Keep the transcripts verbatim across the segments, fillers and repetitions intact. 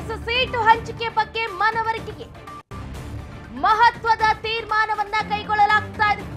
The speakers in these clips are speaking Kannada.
ಎಸ್ ಸೀಟು ಹಂಚಿಕೆ ಬಗ್ಗೆ ಮನವರಿಕೆಗೆ ಮಹತ್ವದ ತೀರ್ಮಾನವನ್ನ ಕೈಗೊಳ್ಳಲಾಗ್ತಾ ಇದೆ.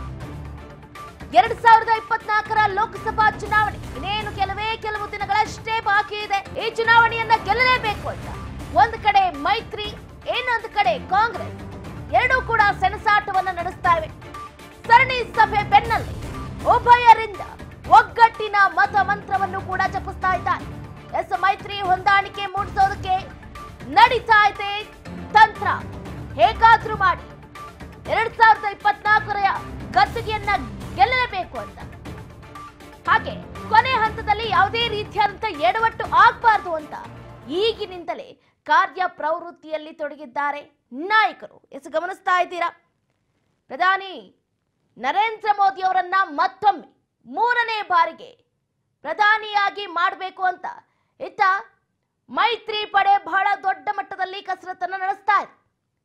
ಎರಡ್ ಸಾವಿರದ ಇಪ್ಪತ್ನಾಲ್ಕರ ಲೋಕಸಭಾ ಚುನಾವಣೆ ಇನ್ನೇನು ಕೆಲವೇ ಕೆಲವು ದಿನಗಳಷ್ಟೇ ಬಾಕಿ ಇದೆ. ಈ ಚುನಾವಣೆಯನ್ನ ಗೆಲ್ಲಲೇಬೇಕು ಅಂತ ಒಂದು ಕಡೆ ಮೈತ್ರಿ, ಇನ್ನೊಂದು ಕಡೆ ಕಾಂಗ್ರೆಸ್ ಎರಡೂ ಕೂಡ ಸೆಣಸಾಟವನ್ನ ನಡೆಸ್ತಾ ಇವೆ. ಸರಣಿ ಸಭೆ ಬೆನ್ನಲ್ಲೇ ಉಭಯರಿಂದ ಒಗ್ಗಟ್ಟಿನ ಮತ ಮಂತ್ರವನ್ನು ಕೂಡ ಜಪಿಸ್ತಾ ಇದ್ದಾರೆ. ಎಸ್ ಮೈತ್ರಿ ಹೊಂದಾಣಿಕೆ ಮೂಡಿಸೋದಕ್ಕೆ ನಡೀತಾ ಇದೆ ತಂತ್ರ. ಹೇಗಾದ್ರೂ ಮಾಡಿ ಎರಡ್ ಸಾವಿರದ ಇಪ್ಪತ್ನಾಲ್ಕರ ಗದ್ದುಗೆಯನ್ನ ಗೆಲ್ಲಲೇಬೇಕು ಅಂತ, ಹಾಗೆ ಕೊನೆ ಹಂತದಲ್ಲಿ ಯಾವುದೇ ರೀತಿಯಾದಂತಹ ಎಡವಟ್ಟು ಆಗಬಾರ್ದು ಅಂತ ಈಗಿನಿಂದಲೇ ಕಾರ್ಯ ಪ್ರವೃತ್ತಿಯಲ್ಲಿ ತೊಡಗಿದ್ದಾರೆ ನಾಯಕರು. ಎಸ್ ಗಮನಿಸ್ತಾ ಇದ್ದೀರಾ, ಪ್ರಧಾನಿ ನರೇಂದ್ರ ಮೋದಿ ಅವರನ್ನ ಮತ್ತೊಮ್ಮೆ ಮೂರನೇ ಬಾರಿಗೆ ಪ್ರಧಾನಿಯಾಗಿ ಮಾಡಬೇಕು ಅಂತ ಇತ್ತ ಮೈತ್ರಿ ಪಡೆ ಬಹಳ ದೊಡ್ಡ ಮಟ್ಟದಲ್ಲಿ ಕಸರತ್ತನ್ನು ನಡೆಸ್ತಾ ಇದೆ.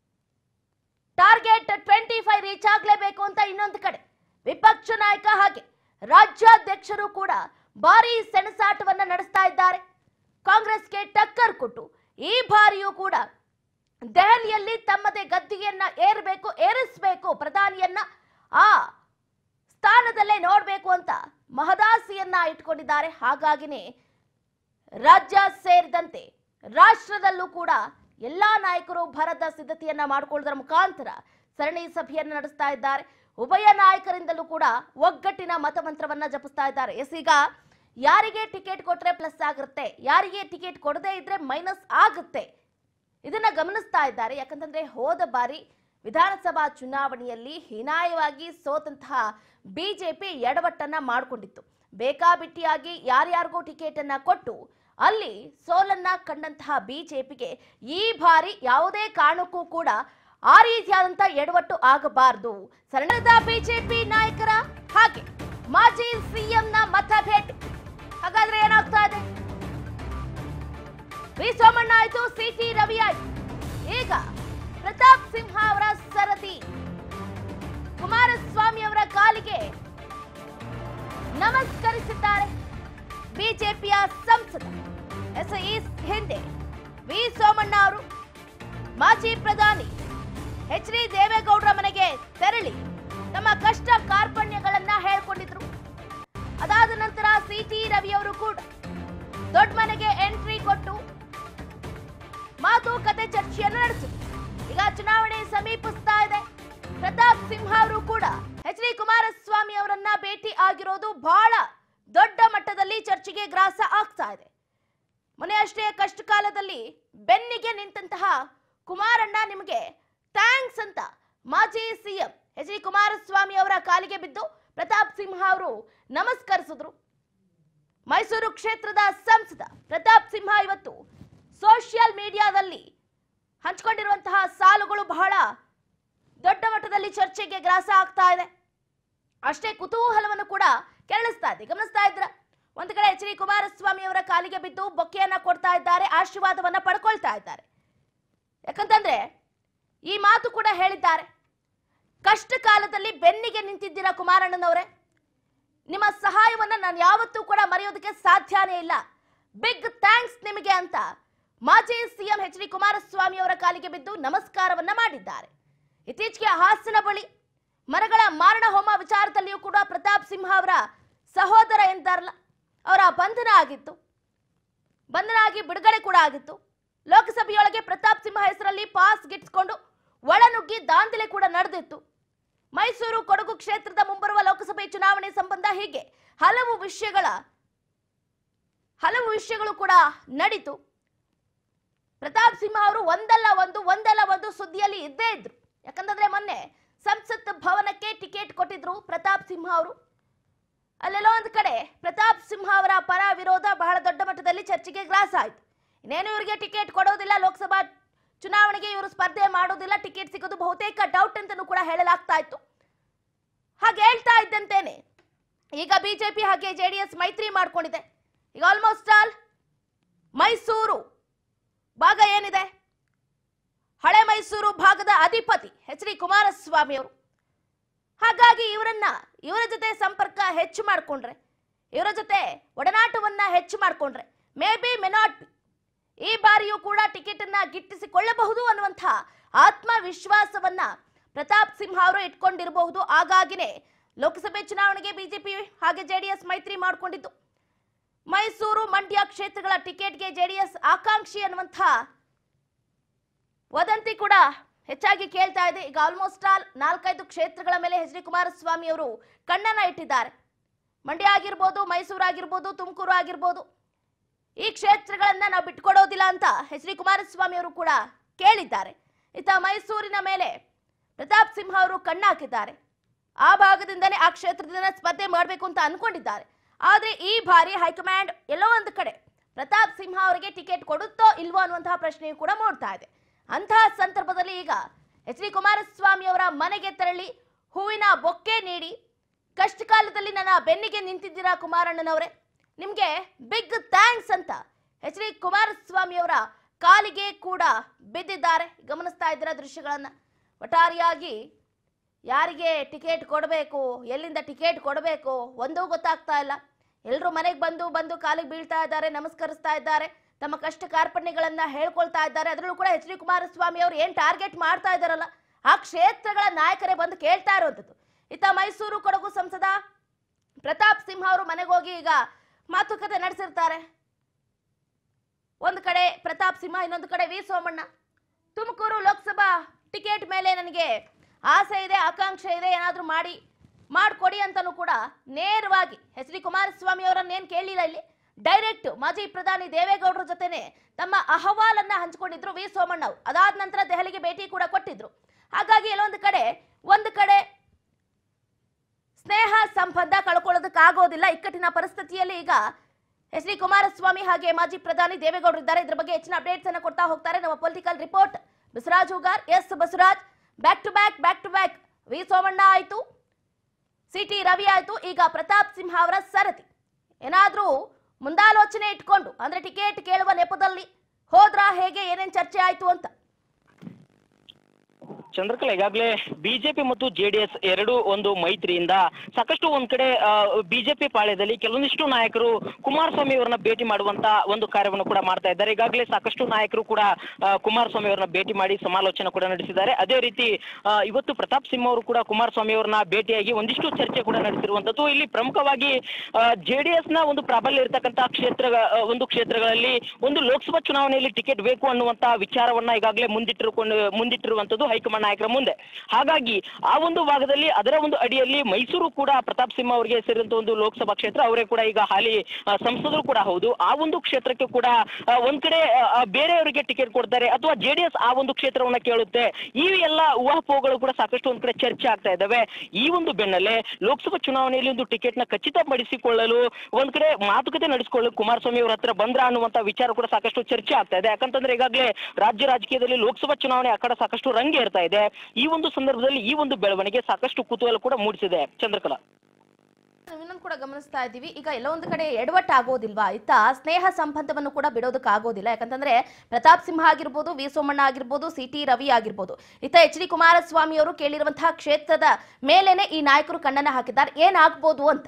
ಟಾರ್ಗೆಟ್ ಟ್ವೆಂಟಿ ಫೈವ್ ರೀಚ್ ಆಗಲೇಬೇಕು ಅಂತ ಇನ್ನೊಂದು ಕಡೆ ವಿಪಕ್ಷ ನಾಯಕ ಹಾಗೆ ರಾಜ್ಯಾಧ್ಯಕ್ಷರು ಕೂಡ ಭಾರಿ ಸೆಣಸಾಟವನ್ನ ನಡೆಸ್ತಾ ಇದ್ದಾರೆ. ಕಾಂಗ್ರೆಸ್ಗೆ ಟಕ್ಕರ್ ಕೊಟ್ಟು ಈ ಬಾರಿಯೂ ಕೂಡ ದೆಹಲಿಯಲ್ಲಿ ತಮ್ಮದೇ ಗದ್ದುಗೆಯನ್ನ ಏರಬೇಕು, ಏರಿಸಬೇಕು, ಪ್ರಧಾನಿಯನ್ನ ಆ ಸ್ಥಾನದಲ್ಲೇ ನೋಡಬೇಕು ಅಂತ ಮಹದಾಸೆಯನ್ನ ಇಟ್ಕೊಂಡಿದ್ದಾರೆ. ಹಾಗಾಗಿನೇ ರಾಜ್ಯ ಸೇರಿದಂತೆ ರಾಷ್ಟ್ರದಲ್ಲೂ ಕೂಡ ಎಲ್ಲಾ ನಾಯಕರು ಭರದ ಸಿದ್ಧತೆಯನ್ನ ಮಾಡಿಕೊಳ್ಳುವುದರ ಮುಖಾಂತರ ಸರಣಿ ಸಭೆಯನ್ನು ನಡೆಸ್ತಾ ಇದ್ದಾರೆ. ಉಭಯ ನಾಯಕರಿಂದಲೂ ಕೂಡ ಒಗ್ಗಟ್ಟಿನ ಮತಮಂತ್ರವನ್ನ ಜಪಿಸ್ತಾ ಇದ್ದಾರೆ. ಎಸ್ ಈಗ ಯಾರಿಗೆ ಟಿಕೆಟ್ ಕೊಟ್ರೆ ಪ್ಲಸ್ ಆಗುತ್ತೆ, ಯಾರಿಗೆ ಟಿಕೆಟ್ ಕೊಡದೇ ಇದ್ರೆ ಮೈನಸ್ ಆಗುತ್ತೆ, ಇದನ್ನ ಗಮನಿಸ್ತಾ ಇದ್ದಾರೆ. ಯಾಕಂತಂದ್ರೆ ಹೋದ ಬಾರಿ ವಿಧಾನಸಭಾ ಚುನಾವಣೆಯಲ್ಲಿ ಹೀನಾಯವಾಗಿ ಸೋತಂತಹ ಬಿಜೆಪಿ ಎಡವಟ್ಟನ್ನ ಮಾಡಿಕೊಂಡಿತ್ತು. ಬೇಕಾಬಿಟ್ಟಿಯಾಗಿ ಯಾರ್ಯಾರಿಗೂ ಟಿಕೆಟ್ ಅನ್ನ ಕೊಟ್ಟು ಅಲ್ಲಿ ಸೋಲನ್ನ ಕಂಡಂತಹ ಬಿಜೆಪಿಗೆ ಈ ಬಾರಿ ಯಾವುದೇ ಕಾರಣಕ್ಕೂ ಕೂಡ ಆ ರೀತಿಯಾದಂತಹ ಎಡವಟ್ಟು ಆಗಬಾರದು. ಸರಣದ ಬಿಜೆಪಿ ನಾಯಕರ ಹಾಗೆ ಮಾಜಿ ಸಿಎಂನ ಮತ ಭೇಟಿ. ಹಾಗಾದ್ರೆ ಏನಾಗ್ತಾ ಇದೆ? ವಿ ಸೋಮಣ್ಣ ಆಯ್ತು, ಸಿ ಟಿ ರವಿ ಆಯ್ತು, ಈಗ ಪ್ರತಾಪ್ ಸಿಂಹ ಅವರ ಸರದಿ ಕುಮಾರಸ್ವಾಮಿ ಅವರ ಕಾಲಿಗೆ ನಮಸ್ಕರಿಸಿದ್ದಾರೆ ಬಿಜೆಪಿಯ ಸಂಸದ. ಎಸ್ ಈ ಹಿಂದೆ ವಿ ಸೋಮಣ್ಣ ಅವರು ಮಾಜಿ ಪ್ರಧಾನಿ ಎಚ್ ಡಿ ದೇವೇಗೌಡರ ಮನೆಗೆ ತೆರಳಿ ತಮ್ಮ ಕಷ್ಟ ಕಾರ್ಪಣ್ಯಗಳನ್ನ ಹೇಳ್ಕೊಂಡಿದ್ರು. ಅದಾದ ನಂತರ ಸಿ ಟಿ ರವಿ ಅವರು ಕೂಡ ದೊಡ್ಡ ಮನೆಗೆ ಎಂಟ್ರಿ ಕೊಟ್ಟು ಮಾತುಕತೆ ಚರ್ಚೆಯನ್ನು ನಡೆಸಿದ್ರು. ಈಗ ಚುನಾವಣೆ ಸಮೀಪಿಸ್ತಾ ಇದೆ. ಪ್ರತಾಪ್ ಸಿಂಹ ಅವರು ಕೂಡ ಎಚ್ ಡಿ ಕುಮಾರಸ್ವಾಮಿ ಅವರನ್ನ ಭೇಟಿ ಆಗಿರೋದು ಬಹಳ ದೊಡ್ಡ ಮಟ್ಟದಲ್ಲಿ ಚರ್ಚೆಗೆ ಗ್ರಾಸ ಆಗ್ತಾ ಇದೆ. ಮೊನ್ನೆ ಅಷ್ಟೇ ಕಷ್ಟ ಕಾಲದಲ್ಲಿ ಬೆನ್ನಿಗೆ ನಿಂತಹ ಕುಮಾರಣ್ಣ ನಿಮಗೆ ಥ್ಯಾಂಕ್ಸ್ ಅಂತ ಮಾಜಿ ಸಿಎಂ ಎಚ್ ಡಿ ಕುಮಾರಸ್ವಾಮಿ ಅವರ ಕಾಲಿಗೆ ಬಿದ್ದು ಪ್ರತಾಪ್ ಸಿಂಹ ಅವರು ನಮಸ್ಕರಿಸಿದ್ರು. ಮೈಸೂರು ಕ್ಷೇತ್ರದ ಸಂಸದ ಪ್ರತಾಪ್ ಸಿಂಹ ಇವತ್ತು ಸೋಷಿಯಲ್ ಮೀಡಿಯಾದಲ್ಲಿ ಹಂಚಿಕೊಂಡಿರುವಂತಹ ಸಾಲುಗಳು ಬಹಳ ದೊಡ್ಡ ಮಟ್ಟದಲ್ಲಿ ಚರ್ಚೆಗೆ ಗ್ರಾಸ ಆಗ್ತಾ ಇದೆ. ಅಷ್ಟೇ ಕುತೂಹಲವನ್ನು ಕೂಡ ಕೆರಳಿಸ್ತಾ ಇದೆ. ಗಮನಿಸ್ತಾ ಇದ್ರ ಒಂದು ಕಡೆ ಎಚ್ ಡಿ ಕುಮಾರಸ್ವಾಮಿ ಅವರ ಕಾಲಿಗೆ ಬಿದ್ದು ಬೊಕ್ಕೆಯನ್ನ ಕೊಡ್ತಾ ಇದ್ದಾರೆ, ಆಶೀರ್ವಾದವನ್ನ ಪಡ್ಕೊಳ್ತಾ ಇದ್ದಾರೆ. ಯಾಕಂತಂದ್ರೆ ಈ ಮಾತು ಕೂಡ ಹೇಳಿದ್ದಾರೆ, ಕಷ್ಟ ಕಾಲದಲ್ಲಿ ಬೆನ್ನಿಗೆ ನಿಂತಿದ್ದೀರಾ ಕುಮಾರಣ್ಣನವರೇ, ನಿಮ್ಮ ಸಹಾಯವನ್ನ ನಾನು ಯಾವತ್ತೂ ಕೂಡ ಮರೆಯೋದಕ್ಕೆ ಸಾಧ್ಯನೇ ಇಲ್ಲ, ಬಿಗ್ ಥ್ಯಾಂಕ್ಸ್ ನಿಮಗೆ ಅಂತ ಮಾಜಿ ಸಿಎಂ ಎಚ್ ಡಿ ಕುಮಾರಸ್ವಾಮಿ ಅವರ ಕಾಲಿಗೆ ಬಿದ್ದು ನಮಸ್ಕಾರವನ್ನ ಮಾಡಿದ್ದಾರೆ. ಇತ್ತೀಚೆಗೆ ಹಾಸನ ಬಳಿ ಮರಗಳ ಮಾರಣ ಹೋಮ ವಿಚಾರದಲ್ಲಿಯೂ ಕೂಡ ಪ್ರತಾಪ್ ಸಿಂಹ ಅವರ ಸಹೋದರ ಎಂದಾರಲ್ಲ ಅವರ ಬಂಧನ ಆಗಿತ್ತು, ಬಂಧನ ಆಗಿ ಬಿಡುಗಡೆ ಕೂಡ ಆಗಿತ್ತು. ಲೋಕಸಭೆಯೊಳಗೆ ಪ್ರತಾಪ್ ಸಿಂಹ ಹೆಸರಲ್ಲಿ ಪಾಸ್ ಗಿಟ್ಸ್ಕೊಂಡು ಒಳನುಗ್ಗಿ ದಾಂಧಲೆ ಕೂಡ ನಡೆದಿತ್ತು. ಮೈಸೂರು ಕೊಡಗು ಕ್ಷೇತ್ರದ ಮುಂಬರುವ ಲೋಕಸಭೆ ಚುನಾವಣೆ ಸಂಬಂಧ ಹೀಗೆ ಹಲವು ವಿಷಯಗಳ ಹಲವು ವಿಷಯಗಳು ಕೂಡ ನಡೀತು. ಪ್ರತಾಪ್ ಸಿಂಹ ಅವರು ಒಂದಲ್ಲ ಒಂದು ಒಂದಲ್ಲ ಒಂದು ಸುದ್ದಿಯಲ್ಲಿ ಇದ್ದೇ ಇದ್ರು. ಯಾಕಂತಂದ್ರೆ ಮೊನ್ನೆ ಸಂಸತ್ ಭವನಕ್ಕೆ ಟಿಕೆಟ್ ಕೊಟ್ಟಿದ್ರು ಪ್ರತಾಪ್ ಸಿಂಹ ಅವರು. ಅಲ್ಲೆಲ್ಲೋ ಒಂದು ಕಡೆ ಪ್ರತಾಪ್ ಸಿಂಹ ಅವರ ಪರ ವಿರೋಧ ಬಹಳ ದೊಡ್ಡ ಮಟ್ಟದಲ್ಲಿ ಚರ್ಚೆಗೆ ಗ್ರಾಸ ಆಯ್ತು. ಇನ್ನೇನು ಇವರಿಗೆ ಟಿಕೆಟ್ ಕೊಡೋದಿಲ್ಲ, ಲೋಕಸಭಾ ಚುನಾವಣೆಗೆ ಇವರು ಸ್ಪರ್ಧೆ ಮಾಡೋದಿಲ್ಲ, ಟಿಕೆಟ್ ಸಿಗೋದು ಬಹುತೇಕ ಡೌಟ್ ಅಂತಲೂ ಕೂಡ ಹೇಳಲಾಗ್ತಾ ಇತ್ತು. ಹಾಗೆ ಹೇಳ್ತಾ ಇದ್ದಂತೇನೆ ಈಗ ಬಿಜೆಪಿ ಹಾಗೆ ಜೆಡಿಎಸ್ ಮೈತ್ರಿ ಮಾಡ್ಕೊಂಡಿದೆ. ಈಗ ಆಲ್ಮೋಸ್ಟ್ ಆಲ್ ಮೈಸೂರು ಭಾಗ ಏನಿದೆ, ಹಳೆ ಮೈಸೂರು ಭಾಗದ ಅಧಿಪತಿ ಎಚ್ ಡಿ ಕುಮಾರಸ್ವಾಮಿ ಅವರು. ಹಾಗಾಗಿ ಇವರನ್ನ ಇವರ ಜೊತೆ ಸಂಪರ್ಕ ಹೆಚ್ಚು ಮಾಡಿಕೊಂಡ್ರೆ, ಇವರ ಜೊತೆ ಒಡನಾಟವನ್ನ ಹೆಚ್ಚು ಮಾಡಿಕೊಂಡ್ರೆ, may be may not be ಈ ಬಾರಿಯೂ ಕೂಡ ಟಿಕೆಟ್ ಅನ್ನ ಗಿಟ್ಟಿಸಿಕೊಳ್ಳಬಹುದು ಅನ್ನುವಂಥ ಆತ್ಮವಿಶ್ವಾಸವನ್ನ ಪ್ರತಾಪ್ ಸಿಂಹ ಅವರು ಇಟ್ಕೊಂಡಿರಬಹುದು. ಹಾಗಾಗಿನೇ ಲೋಕಸಭೆ ಚುನಾವಣೆಗೆ ಬಿಜೆಪಿ ಹಾಗೆ ಜೆಡಿಎಸ್ ಮೈತ್ರಿ ಮಾಡಿಕೊಂಡಿದ್ದು. ಮೈಸೂರು ಮಂಡ್ಯ ಕ್ಷೇತ್ರಗಳ ಟಿಕೆಟ್ಗೆ ಜೆಡಿಎಸ್ ಆಕಾಂಕ್ಷಿ ಅನ್ನುವಂಥ ವದಂತಿ ಕೂಡ ಹೆಚ್ಚಾಗಿ ಕೇಳ್ತಾ ಇದೆ. ಈಗ ಆಲ್ಮೋಸ್ಟ್ ಆಲ್ ನಾಲ್ಕೈದು ಕ್ಷೇತ್ರಗಳ ಮೇಲೆ ಎಚ್ ಡಿ ಕುಮಾರಸ್ವಾಮಿ ಅವರು ಕಣ್ಣನ್ನ ಇಟ್ಟಿದ್ದಾರೆ. ಮಂಡ್ಯ ಆಗಿರ್ಬೋದು, ಮೈಸೂರು ಆಗಿರ್ಬೋದು, ತುಮಕೂರು ಆಗಿರ್ಬೋದು, ಈ ಕ್ಷೇತ್ರಗಳನ್ನ ನಾವು ಬಿಟ್ಕೊಡೋದಿಲ್ಲ ಅಂತ ಎಚ್ ಡಿ ಕುಮಾರಸ್ವಾಮಿ ಅವರು ಕೂಡ ಕೇಳಿದ್ದಾರೆ. ಇತ್ತ ಮೈಸೂರಿನ ಮೇಲೆ ಪ್ರತಾಪ್ ಸಿಂಹ ಅವರು ಕಣ್ಣಾಕಿದ್ದಾರೆ. ಆ ಭಾಗದಿಂದಲೇ ಆ ಕ್ಷೇತ್ರದಿಂದ ಸ್ಪರ್ಧೆ ಮಾಡಬೇಕು ಅಂತ ಅನ್ಕೊಂಡಿದ್ದಾರೆ. ಆದ್ರೆ ಈ ಬಾರಿ ಹೈಕಮಾಂಡ್ ಎಲ್ಲೋ ಒಂದು ಕಡೆ ಪ್ರತಾಪ್ ಸಿಂಹ ಅವರಿಗೆ ಟಿಕೆಟ್ ಕೊಡುತ್ತೋ ಇಲ್ವೋ ಅನ್ನುವಂತಹ ಪ್ರಶ್ನೆಯು ಕೂಡ ಮೂಡ್ತಾ ಇದೆ. ಅಂತಹ ಸಂದರ್ಭದಲ್ಲಿ ಈಗ ಎಚ್ ಡಿ ಕುಮಾರಸ್ವಾಮಿ ಅವರ ಮನೆಗೆ ತೆರಳಿ ಹೂವಿನ ಬೊಕ್ಕೆ ನೀಡಿ ಕಷ್ಟ ಕಾಲದಲ್ಲಿ ನನ್ನ ಬೆನ್ನಿಗೆ ನಿಂತಿದ್ದೀರಾ ಕುಮಾರಣ್ಣನವರೇ, ನಿಮ್ಗೆ ಬಿಗ್ ಥ್ಯಾಂಕ್ಸ್ ಅಂತ ಎಚ್ ಡಿ ಕುಮಾರಸ್ವಾಮಿ ಅವರ ಕಾಲಿಗೆ ಕೂಡ ಬಿದ್ದಿದ್ದಾರೆ. ಗಮನಿಸ್ತಾ ಇದ್ದೀರಾ ದೃಶ್ಯಗಳನ್ನ. ಒಟ್ಟಾರೆಯಾಗಿ ಯಾರಿಗೆ ಟಿಕೆಟ್ ಕೊಡಬೇಕು, ಎಲ್ಲಿಂದ ಟಿಕೆಟ್ ಕೊಡಬೇಕು ಒಂದೂ ಗೊತ್ತಾಗ್ತಾ ಇಲ್ಲ. ಎಲ್ಲರೂ ಮನೆಗೆ ಬಂದು ಬಂದು ಕಾಲಿಗೆ ಬೀಳ್ತಾ ಇದ್ದಾರೆ, ನಮಸ್ಕರಿಸ್ತಾ ಇದ್ದಾರೆ, ತಮ್ಮ ಕಷ್ಟ ಕಾರ್ಪಣ್ಯಗಳನ್ನ ಹೇಳ್ಕೊಳ್ತಾ ಇದ್ದಾರೆ. ಅದರಲ್ಲೂ ಕೂಡ ಎಚ್ ಡಿ ಕುಮಾರಸ್ವಾಮಿ ಅವರು ಏನ್ ಟಾರ್ಗೆಟ್ ಮಾಡ್ತಾ ಇದ್ದಾರಲ್ಲ ಆ ಕ್ಷೇತ್ರಗಳ ನಾಯಕರೇ ಬಂದು ಕೇಳ್ತಾ ಇರುವಂತದ್ದು. ಇತ್ತ ಮೈಸೂರು ಕೊಡಗು ಸಂಸದ ಪ್ರತಾಪ್ ಸಿಂಹ ಅವರು ಮನೆಗೆ ಹೋಗಿ ಈಗ ಮಾತುಕತೆ ನಡೆಸಿರ್ತಾರೆ. ಒಂದು ಕಡೆ ಪ್ರತಾಪ್ ಸಿಂಹ, ಇನ್ನೊಂದು ಕಡೆ ವಿ ಸೋಮಣ್ಣ. ತುಮಕೂರು ಲೋಕಸಭಾ ಟಿಕೆಟ್ ಮೇಲೆ ನನಗೆ ಆಸೆ ಇದೆ, ಆಕಾಂಕ್ಷೆ ಇದೆ, ಏನಾದ್ರೂ ಮಾಡಿ ಮಾಡ್ಕೊಡಿ ಅಂತಾನೂ ಕೂಡ ನೇರವಾಗಿ ಎಚ್ ಡಿ ಕುಮಾರಸ್ವಾಮಿ ಅವರನ್ನೇನ್ ಕೇಳಲಿಲ್ಲ. ಇಲ್ಲಿ ಡೈರೆಕ್ಟ್ ಮಾಜಿ ಪ್ರಧಾನಿ ದೇವೇಗೌಡರ ಜೊತೆನೆ ತಮ್ಮ ಅಹವಾಲನ್ನ ಹಂಚಿಕೊಂಡಿದ್ರು ವಿ ಸೋಮಣ್ಣ ಅವರು. ಅದಾದ ನಂತರ ದೆಹಲಿಗೆ ಭೇಟಿ ಕೂಡ ಕೊಟ್ಟಿದ್ರು. ಹಾಗಾಗಿ ಎಲ್ಲೊಂದು ಕಡೆ ಒಂದು ಕಡೆ ಸ್ನೇಹ ಸಂಬಂಧ ಕಳ್ಕೊಳ್ಳೋದಕ್ಕಾಗೋದಿಲ್ಲ. ಇಕ್ಕಟ್ಟಿನ ಪರಿಸ್ಥಿತಿಯಲ್ಲಿ ಈಗ ಎಚ್ ಡಿ ಕುಮಾರಸ್ವಾಮಿ ಹಾಗೆ ಮಾಜಿ ಪ್ರಧಾನಿ ದೇವೇಗೌಡರು ಇದ್ದಾರೆ. ಇದ್ರ ಬಗ್ಗೆ ಹೆಚ್ಚಿನ ಅಪ್ಡೇಟ್ಸ್ ಅನ್ನ ಕೊಡ್ತಾ ಹೋಗ್ತಾರೆ ನಮ್ಮ political report Basavaraj Hugar. Yes Basavaraj, back to back back to back V Somanna ಆಯ್ತು, ಸಿ ಟಿ ರವಿ ಆಯ್ತು, ಈಗ ಪ್ರತಾಪ್ ಸಿಂಹ ಅವರ ಸರತಿ. ಏನಾದ್ರೂ ಮುಂದಾಲೋಚನೆ ಇಟ್ಕೊಂಡು ಅಂದ್ರೆ ಟಿಕೆಟ್ ಕೇಳುವ ನೆಪದಲ್ಲಿ ಹೋದ್ರಾ, ಹೇಗೆ ಏನೇನ್ ಚರ್ಚೆ ಆಯ್ತು ಅಂತ? ಚಂದ್ರಕಲಾ, ಈಗಾಗಲೇ ಬಿಜೆಪಿ ಮತ್ತು ಜೆಡಿಎಸ್ ಎರಡು ಒಂದು ಮೈತ್ರಿಯಿಂದ ಸಾಕಷ್ಟು ಒಂದ್ ಕಡೆ ಬಿಜೆಪಿ ಪಾಳ್ಯದಲ್ಲಿ ಕೆಲವೊಂದಿಷ್ಟು ನಾಯಕರು ಕುಮಾರಸ್ವಾಮಿ ಅವರನ್ನ ಭೇಟಿ ಮಾಡುವಂತ ಒಂದು ಕಾರ್ಯವನ್ನು ಕೂಡ ಮಾಡ್ತಾ ಇದ್ದಾರೆ. ಈಗಾಗಲೇ ಸಾಕಷ್ಟು ನಾಯಕರು ಕೂಡ ಕುಮಾರಸ್ವಾಮಿ ಅವರನ್ನ ಭೇಟಿ ಮಾಡಿ ಸಮಾಲೋಚನೆ ಕೂಡ ನಡೆಸಿದ್ದಾರೆ. ಅದೇ ರೀತಿ ಇವತ್ತು ಪ್ರತಾಪ್ ಸಿಂಹ ಅವರು ಕೂಡ ಕುಮಾರಸ್ವಾಮಿ ಅವರನ್ನ ಭೇಟಿಯಾಗಿ ಒಂದಿಷ್ಟು ಚರ್ಚೆ ಕೂಡ ನಡೆಸಿರುವಂತದ್ದು. ಇಲ್ಲಿ ಪ್ರಮುಖವಾಗಿ ಜೆಡಿಎಸ್ ನ ಒಂದು ಪ್ರಾಬಲ್ಯ ಇರತಕ್ಕಂತ ಕ್ಷೇತ್ರ ಒಂದು ಕ್ಷೇತ್ರಗಳಲ್ಲಿ ಒಂದು ಲೋಕಸಭಾ ಚುನಾವಣೆಯಲ್ಲಿ ಟಿಕೆಟ್ ಬೇಕು ಅನ್ನುವಂತ ವಿಚಾರವನ್ನ ಈಗಾಗಲೇ ಮುಂದಿಟ್ಟಿರುಕೊಂಡು ಮುಂದಿಟ್ಟಿರುವಂತದ್ದು ಹೈಕಮಾಂಡ್ ನಾಯಕರ ಮುಂದೆ. ಹಾಗಾಗಿ ಆ ಒಂದು ಭಾಗದಲ್ಲಿ ಅದರ ಒಂದು ಅಡಿಯಲ್ಲಿ ಮೈಸೂರು ಕೂಡ ಪ್ರತಾಪ್ ಸಿಂಹ ಅವರಿಗೆ ಸೇರಿದಂತ ಒಂದು ಲೋಕಸಭಾ ಕ್ಷೇತ್ರ, ಅವರೇ ಕೂಡ ಈಗ ಹಾಲಿ ಸಂಸದರು ಕೂಡ ಹೌದು. ಆ ಒಂದು ಕ್ಷೇತ್ರಕ್ಕೆ ಕೂಡ ಒಂದ್ ಕಡೆ ಬೇರೆಯವರಿಗೆ ಟಿಕೆಟ್ ಕೊಡ್ತಾರೆ ಅಥವಾ ಜೆಡಿಎಸ್ ಆ ಒಂದು ಕ್ಷೇತ್ರವನ್ನ ಕೇಳುತ್ತೆ. ಈ ಎಲ್ಲ ಊಹಾಪೋಹಗಳು ಕೂಡ ಸಾಕಷ್ಟು ಒಂದ್ ಕಡೆ ಚರ್ಚೆ ಆಗ್ತಾ ಇದ್ದಾವೆ. ಈ ಒಂದು ಬೆನ್ನಲ್ಲೇ ಲೋಕಸಭಾ ಚುನಾವಣೆಯಲ್ಲಿ ಒಂದು ಟಿಕೆಟ್ ನ ಖಚಿತಪಡಿಸಿಕೊಳ್ಳಲು ಒಂದ್ ಕಡೆ ಮಾತುಕತೆ ನಡೆಸಿಕೊಳ್ಳಲು ಕುಮಾರಸ್ವಾಮಿ ಅವರ ಹತ್ರ ಬಂದ್ರ ಅನ್ನುವಂತ ವಿಚಾರ ಕೂಡ ಸಾಕಷ್ಟು ಚರ್ಚೆ ಆಗ್ತಾ ಇದೆ. ಯಾಕಂತಂದ್ರೆ ಈಗಾಗಲೇ ರಾಜ್ಯ ರಾಜಕೀಯದಲ್ಲಿ ಲೋಕಸಭಾ ಚುನಾವಣೆ ಆ ಕಡೆ ಸಾಕಷ್ಟು ರಂಗೇ ಇರ್ತಾ ಇದೆ. ಈ ಒಂದು ಸಂದರ್ಭದಲ್ಲಿ ಈ ಒಂದು ಬೆಳವಣಿಗೆ ಸಾಕಷ್ಟು ಕುತೂಹಲ ಕೂಡ ಮೂಡಿಸಿದೆ. ಚಂದ್ರಕಲಾ, ಇನ್ನೊಂದು ಕೂಡ ಗಮನಿಸ್ತಾ ಇದ್ದೀವಿ. ಈಗ ಎಲ್ಲ ಒಂದು ಕಡೆ ಎಡವಟ್ಟು ಆಗೋದಿಲ್ವಾ? ಇತ್ತ ಸ್ನೇಹ ಸಂಬಂಧವನ್ನು ಕೂಡ ಬಿಡೋದಕ್ಕೆ ಆಗೋದಿಲ್ಲ. ಯಾಕಂತಂದ್ರೆ ಪ್ರತಾಪ್ ಸಿಂಹ ಆಗಿರ್ಬೋದು, ವಿ ಸೋಮಣ್ಣ ಆಗಿರ್ಬೋದು, ಸಿ ಟಿ ರವಿ ಆಗಿರ್ಬೋದು, ಇತ್ತ ಎಚ್ ಡಿ ಕುಮಾರಸ್ವಾಮಿ ಅವರು ಕೇಳಿರುವಂತಹ ಕ್ಷೇತ್ರದ ಮೇಲೇನೆ ಈ ನಾಯಕರು ಕಣ್ಣನ್ನ ಹಾಕಿದ್ದಾರೆ. ಏನಾಗ್ಬೋದು ಅಂತ?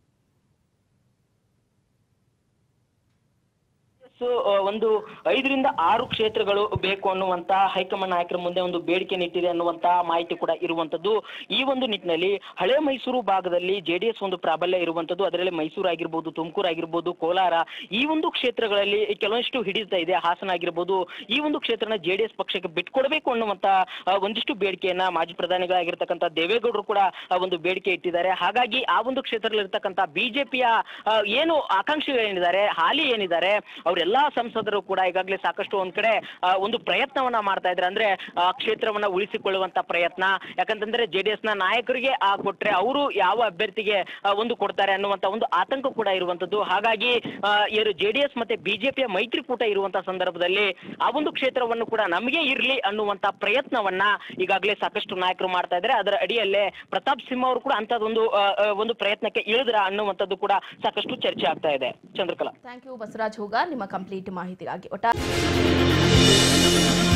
ಒಂದು ಐದರಿಂದ ಆರು ಕ್ಷೇತ್ರಗಳು ಬೇಕು ಅನ್ನುವಂತ ಹೈಕಮಾಂಡ್ ನಾಯಕರ ಮುಂದೆ ಒಂದು ಬೇಡಿಕೆ ನಿಟ್ಟಿದೆ ಅನ್ನುವಂತ ಮಾಹಿತಿ ಕೂಡ ಇರುವಂತದ್ದು. ಈ ಒಂದು ನಿಟ್ಟಿನಲ್ಲಿ ಹಳೆ ಮೈಸೂರು ಭಾಗದಲ್ಲಿ ಜೆಡಿಎಸ್ ಒಂದು ಪ್ರಾಬಲ್ಯ ಇರುವಂತದ್ದು. ಅದರಲ್ಲಿ ಮೈಸೂರು ಆಗಿರ್ಬೋದು, ತುಮಕೂರು ಆಗಿರ್ಬೋದು, ಕೋಲಾರ, ಈ ಒಂದು ಕ್ಷೇತ್ರಗಳಲ್ಲಿ ಕೆಲವೊಂದಿಷ್ಟು ಹಿಡಿತಾ ಇದೆ. ಹಾಸನ ಆಗಿರ್ಬೋದು, ಈ ಒಂದು ಕ್ಷೇತ್ರನ ಜೆಡಿಎಸ್ ಪಕ್ಷಕ್ಕೆ ಬಿಟ್ಕೊಡ್ಬೇಕು ಅನ್ನುವಂತ ಒಂದಿಷ್ಟು ಬೇಡಿಕೆಯನ್ನ ಮಾಜಿ ಪ್ರಧಾನಿಗಳಾಗಿರ್ತಕ್ಕಂಥ ದೇವೇಗೌಡರು ಕೂಡ ಒಂದು ಬೇಡಿಕೆ ಇಟ್ಟಿದ್ದಾರೆ. ಹಾಗಾಗಿ ಆ ಒಂದು ಕ್ಷೇತ್ರದಲ್ಲಿ ಇರ್ತಕ್ಕಂಥ ಬಿಜೆಪಿಯ ಏನು ಆಕಾಂಕ್ಷಿಗಳೇನಿದ್ದಾರೆ, ಹಾಲಿ ಏನಿದ್ದಾರೆ, ಅವರೆಲ್ಲ ಎಲ್ಲಾ ಸಂಸದರು ಕೂಡ ಈಗಾಗಲೇ ಸಾಕಷ್ಟು ಒಂದ್ ಕಡೆ ಒಂದು ಪ್ರಯತ್ನವನ್ನ ಮಾಡ್ತಾ ಇದ್ದಾರೆ. ಅಂದ್ರೆ ಆ ಕ್ಷೇತ್ರವನ್ನ ಉಳಿಸಿಕೊಳ್ಳುವಂತ ಪ್ರಯತ್ನ. ಯಾಕಂತಂದ್ರೆ ಜೆಡಿಎಸ್ ನ ನಾಯಕರಿಗೆ ಆ ಕೊಟ್ರೆ ಅವರು ಯಾವ ಅಭ್ಯರ್ಥಿಗೆ ಒಂದು ಕೊಡ್ತಾರೆ ಅನ್ನುವಂತ ಒಂದು ಆತಂಕ ಕೂಡ ಇರುವಂತದ್ದು. ಹಾಗಾಗಿ ಜೆಡಿಎಸ್ ಮತ್ತೆ ಬಿಜೆಪಿಯ ಮೈತ್ರಿಕೂಟ ಇರುವಂತ ಸಂದರ್ಭದಲ್ಲಿ ಆ ಒಂದು ಕ್ಷೇತ್ರವನ್ನು ಕೂಡ ನಮಗೆ ಇರ್ಲಿ ಅನ್ನುವಂತ ಪ್ರಯತ್ನವನ್ನ ಈಗಾಗಲೇ ಸಾಕಷ್ಟು ನಾಯಕರು ಮಾಡ್ತಾ ಇದ್ದಾರೆ. ಅದರ ಅಡಿಯಲ್ಲೇ ಪ್ರತಾಪ್ ಸಿಂಹ ಅವರು ಕೂಡ ಅಂತದೊಂದು ಒಂದು ಪ್ರಯತ್ನಕ್ಕೆ ಇಳಿದ್ರ ಅನ್ನುವಂಥದ್ದು ಕೂಡ ಸಾಕಷ್ಟು ಚರ್ಚೆ ಆಗ್ತಾ ಇದೆ. ಚಂದ್ರಕಲಾ, ಥ್ಯಾಂಕ್ ಯು ಬಸವರಾಜ್ ಹೂಗಾರ್ ನಿಮ್ಮ ಕಂಪ್ಲೀಟ್ ಮಾಹಿತಿಗಾಗಿ. ಒಟ್ಟಾರೆ